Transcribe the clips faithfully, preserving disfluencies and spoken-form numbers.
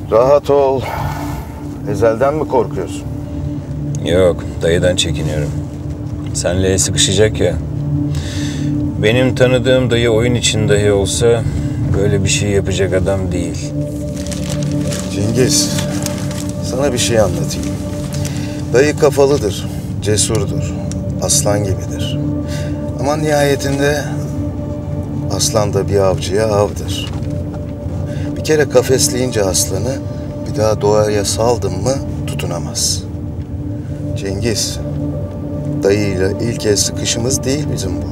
Rahat ol. Ezelden mi korkuyorsun? Yok, dayıdan çekiniyorum. Senle sıkışacak ya. Benim tanıdığım dayı oyun için dahi olsa böyle bir şey yapacak adam değil. Cengiz, sana bir şey anlatayım. Dayı kafalıdır, cesurdur, aslan gibidir. Ama nihayetinde aslan da bir avcıya avdır. Bir kere kafesleyince aslanı bir daha doğaya saldın mı tutunamaz. Cengiz, dayıyla ilk el sıkışımız değil bizim bu.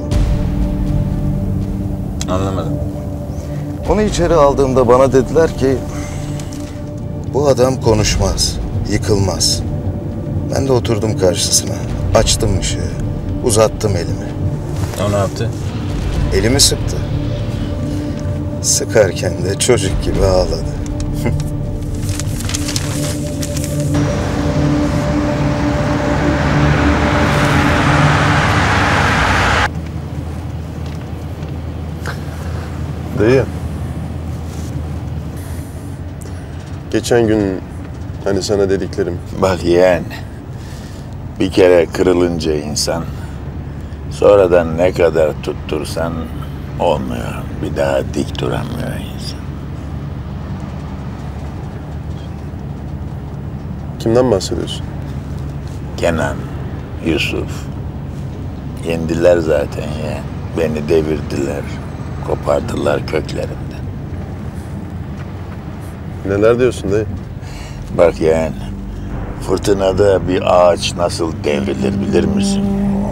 Anlamadım. Onu içeri aldığımda bana dediler ki bu adam konuşmaz, yıkılmaz. Ben de oturdum karşısına, açtım ışığı, uzattım elimi. O ne yaptı? Elimi sıktı. Sıkarken de çocuk gibi ağladı. Dayı. Geçen gün hani sana dediklerim. Bak yeğen, bir kere kırılınca insan, sonradan ne kadar tuttursan olmuyor. Bir daha dik duramıyor insan. Kimden bahsediyorsun? Kenan, Yusuf. Yendiler zaten ya. Beni devirdiler. Kopardılar köklerinden. Neler diyorsun dayı? Bak yeğen, fırtınada bir ağaç nasıl devrilir bilir misin?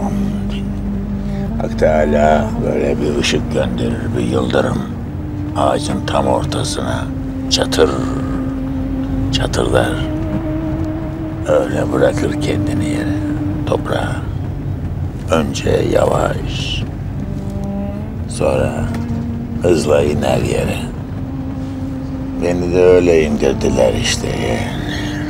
Hak Teala böyle bir ışık gönderir, bir yıldırım. Ağacın tam ortasına çatır, çatırlar. Öyle bırakır kendini yere, toprağa. Önce yavaş, sonra hızla iner yere. Beni de öyle indirdiler işte yeğen.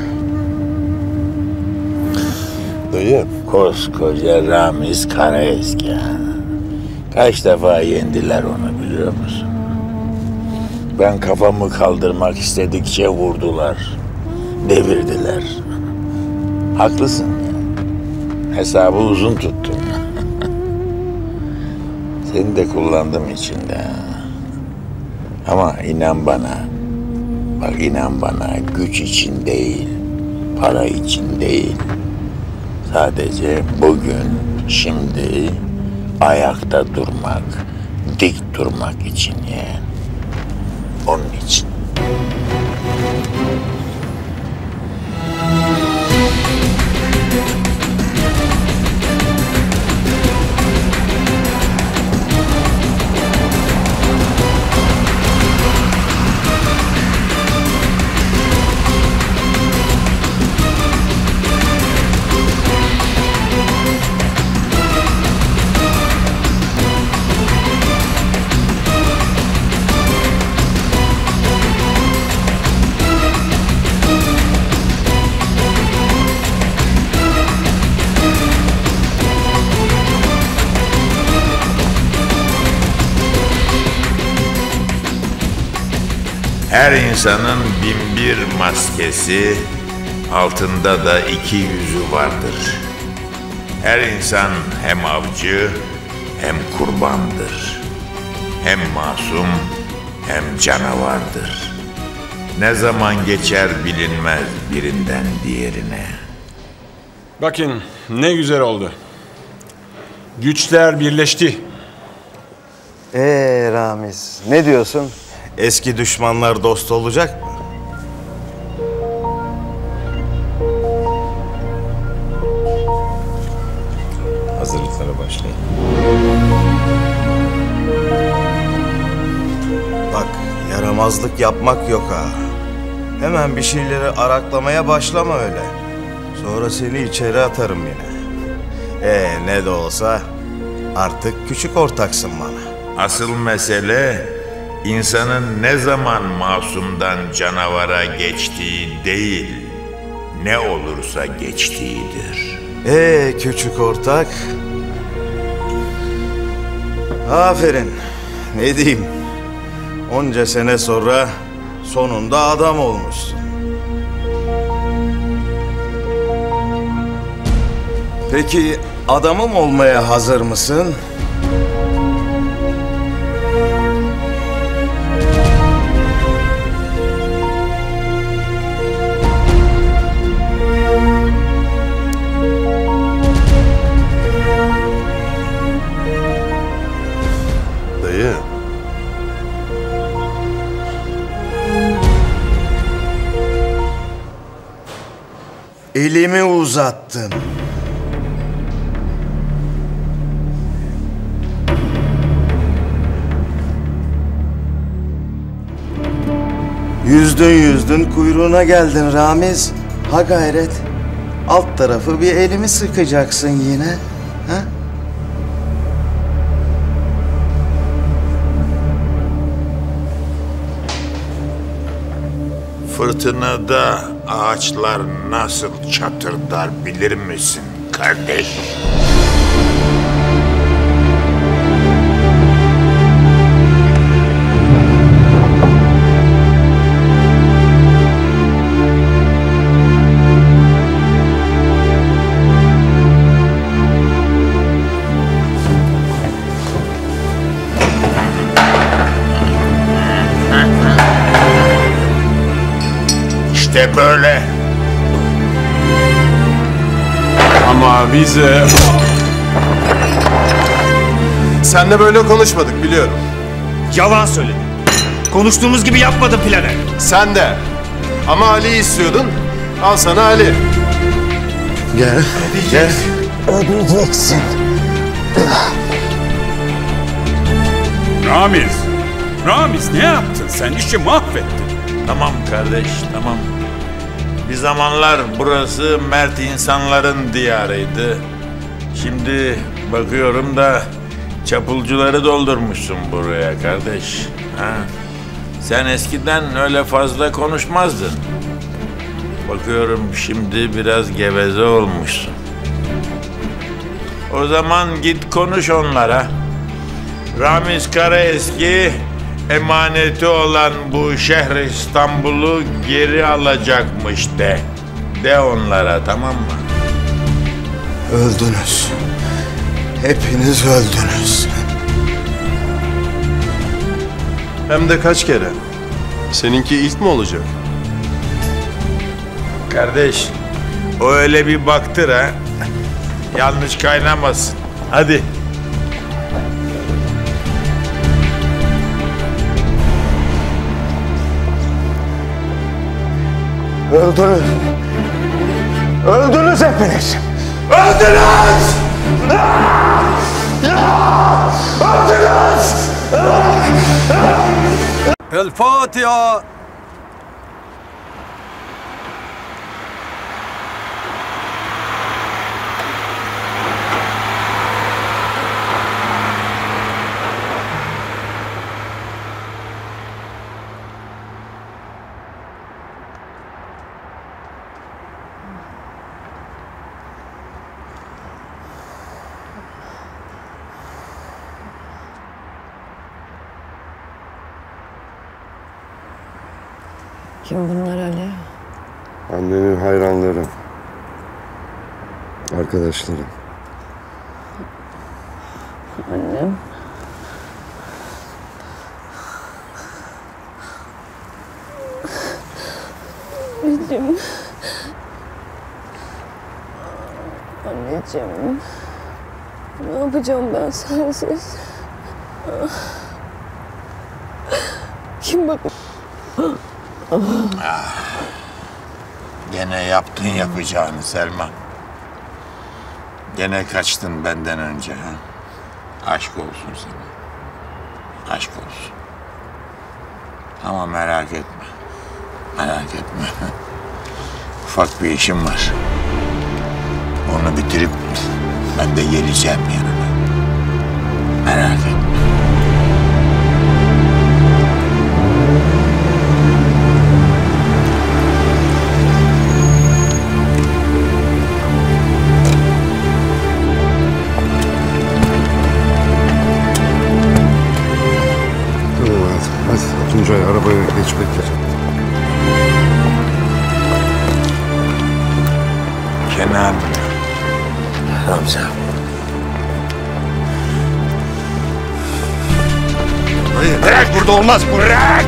Dayı. Koskoca Ramiz Karaeski. Kaç defa yendiler onu biliyor musun? Ben kafamı kaldırmak istedikçe vurdular. Devirdiler. Haklısın. Hesabı uzun tuttum. Seni de kullandım içinde. Ama inan bana. Bak inan bana, güç için değil, para için değil. Sadece bugün, şimdi ayakta durmak, dik durmak için yani. Onun için. Her insanın bin bir maskesi, altında da iki yüzü vardır. Her insan hem avcı hem kurbandır. Hem masum hem canavardır. Ne zaman geçer bilinmez birinden diğerine. Bakın ne güzel oldu. Güçler birleşti. Ee Ramiz, ne diyorsun? Eski düşmanlar dost olacak mı? Hazırlıklara başlayın. Bak, yaramazlık yapmak yok ha. Hemen bir şeyleri araklamaya başlama öyle. Sonra seni içeri atarım yine. Ee ne de olsa artık küçük ortaksın bana. Asıl mesele insanın ne zaman masumdan canavara geçtiği değil, ne olursa geçtiğidir. Ee küçük ortak. Aferin. Ne diyeyim? Onca sene sonra sonunda adam olmuşsun. Peki adamım olmaya hazır mısın? Dayı. Elimi uzattım. Yüzdün yüzdün kuyruğuna geldin Ramiz. Ha gayret. Alt tarafı bir elimi sıkacaksın yine. Ha? Fırtınada ağaçlar nasıl çatırdar bilir misin kardeş? İşte böyle. Ama bize... Sen de böyle konuşmadık biliyorum. Yalan söyledin. Konuştuğumuz gibi yapmadın planı. Sen de. Ama Ali'yi istiyordun. Al sana Ali. Gel. Gel. Ödeyeceksin. Ramiz, Ramiz ne yaptın sen? İşi mahvettin. Tamam kardeş, tamam. Bir zamanlar burası mert insanların diyarıydı. Şimdi bakıyorum da çapulcuları doldurmuşsun buraya kardeş. Ha? Sen eskiden öyle fazla konuşmazdın. Bakıyorum şimdi biraz geveze olmuşsun. O zaman git konuş onlara. Ramiz Karaeski emaneti olan bu şehir İstanbul'u geri alacakmış de. De onlara, tamam mı? Öldünüz. Hepiniz öldünüz. Hem de kaç kere. Seninki ilk mi olacak? Kardeş, o öyle bir baktır ha. Yanlış kaynamasın. Hadi. Öldünüz. Öldünüz hepiniz. Öldünüz! Öldünüz! El Fatiha. Kim bunlar Ali? Annenin hayranları. Arkadaşları. Annem. Anneciğim. Anneciğim. Ne yapacağım ben sensiz? Kim bak? Ah, gene yaptın yapacağını Selma. Gene kaçtın benden önce ha. Aşk olsun sana. Aşk olsun. Ama merak etme. Merak etme. Ufak bir işim var. Onu bitirip ben de geleceğim yanına. Merak etme. Tuncay arabaya geç bekle. Kenan, Ramiz abi. Hayır, bırak, burada olmaz. Bırak!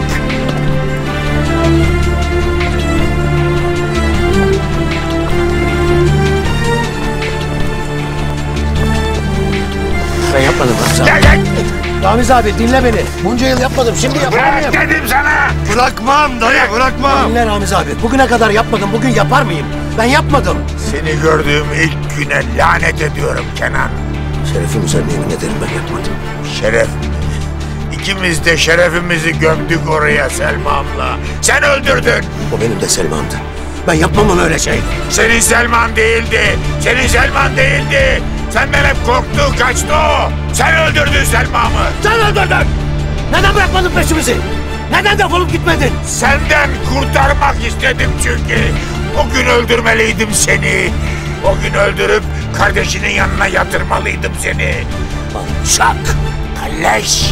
Ben yapmadım Ramiz abi. Gel, gel. Ramiz abi dinle beni. Bunca yıl yapmadım. Şimdi yapar mıyım? Bırak dedim sana! Bırakmam dayı, bırakmam! Dinle Ramiz abi. Bugüne kadar yapmadım. Bugün yapar mıyım? Ben yapmadım. Seni gördüğüm ilk güne lanet ediyorum Kenan. Şerefim üzerine yemin ederim ben yapmadım. Şeref mi? İkimiz de şerefimizi gömdük oraya Selma'mla. Sen öldürdün. O benim de Selma'mdı. Ben yapmam onu öyle şey. Senin Selman değildi. Senin Selman değildi. Senden hep korktu, kaçtı o. Sen öldürdün Selma'mı. Sen öldürdün. Neden bırakmadın peşimizi? Neden defolup gitmedin? Senden kurtarmak istedim çünkü. O gün öldürmeliydim seni. O gün öldürüp kardeşinin yanına yatırmalıydım seni. Alçak. Kalleş.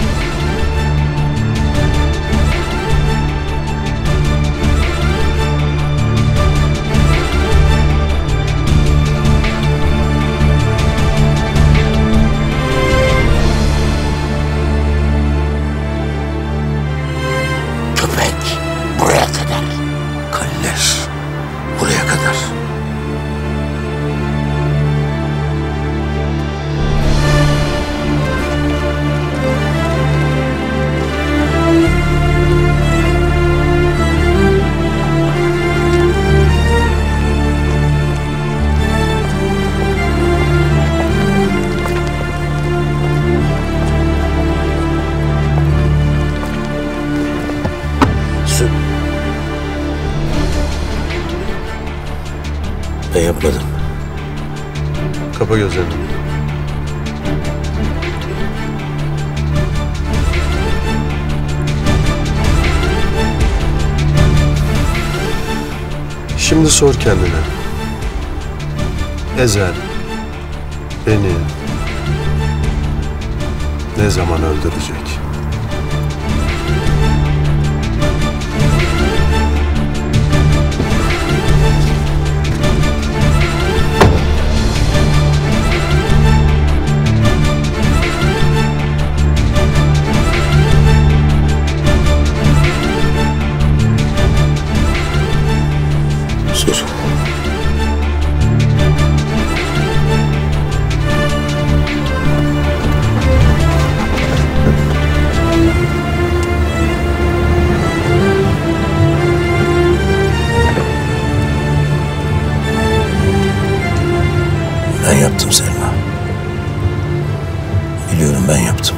Köpek. Buraya kadar. Kalleş. Buraya kadar. Su. Ben yapmadım. Kapa gözlerini. Şimdi sor kendine. Ezel beni ne zaman öldürecek? Sus. Ben yaptım Selma. Biliyorum ben yaptım.